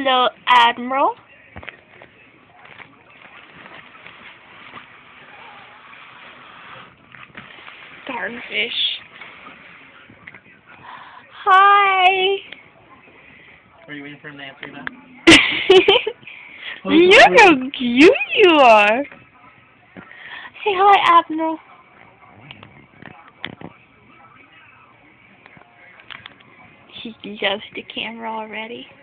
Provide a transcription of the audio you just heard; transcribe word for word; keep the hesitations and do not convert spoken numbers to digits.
Hello, Admiral. Starfish. Hi. Are you waiting for him to answer that? Look how cute you are. Say hi, Admiral. He loves the camera already.